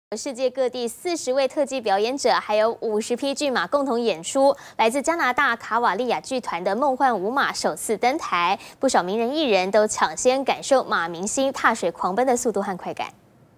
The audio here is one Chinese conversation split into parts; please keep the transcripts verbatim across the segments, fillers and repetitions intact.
世界各地四十位特技表演者，还有五十匹骏马共同演出。来自加拿大卡瓦利亚剧团的梦幻舞马首次登台，不少名人艺人都抢先感受马明星踏水狂奔的速度和快感。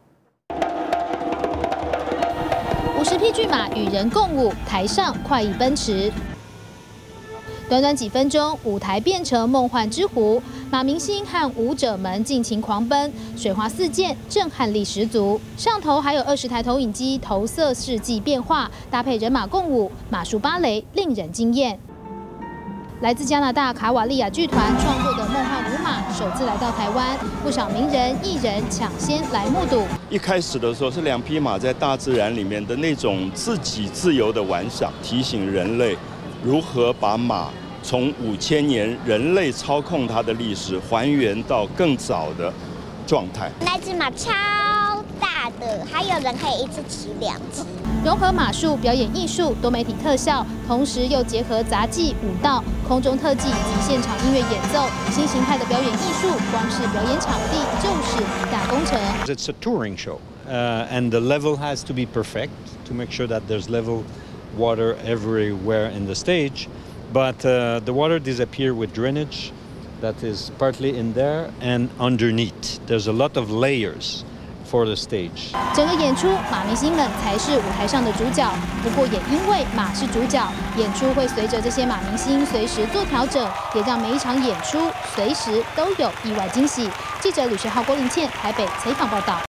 五十匹骏马与人共舞，台上快意奔驰。 短短几分钟，舞台变成梦幻之湖，马明星和舞者们尽情狂奔，水花四溅，震撼力十足。上头还有二十台投影机，投射世纪变化，搭配人马共舞，马术芭蕾令人惊艳。来自加拿大卡瓦利亚剧团创作的梦幻舞马首次来到台湾，不少名人艺人抢先来目睹。 一开始的时候是两匹马在大自然里面的那种自己自由的玩耍，提醒人类。 如何把马从五千年人类操控它的历史还原到更早的状态？ 那只马超大的，还有人可以一次骑两只。 融合马术、表演艺术、多媒体特效，同时又结合杂技、舞蹈、空中特技以及现场音乐演奏，新形态的表演艺术，光是表演场地就是一大工程。 It's a touring show, uh, and the level has to be perfect to make sure that there's level. Water everywhere in the stage, but uh, the water disappears with drainage that is partly in there and underneath. There's a lot of layers for the stage. 整个演出，马明星们才是舞台上的主角。不过也因为马是主角，演出会随着这些马明星随时做调整，也让每一场演出随时都有意外惊喜。记者吕世浩、郭林倩台北采访报道。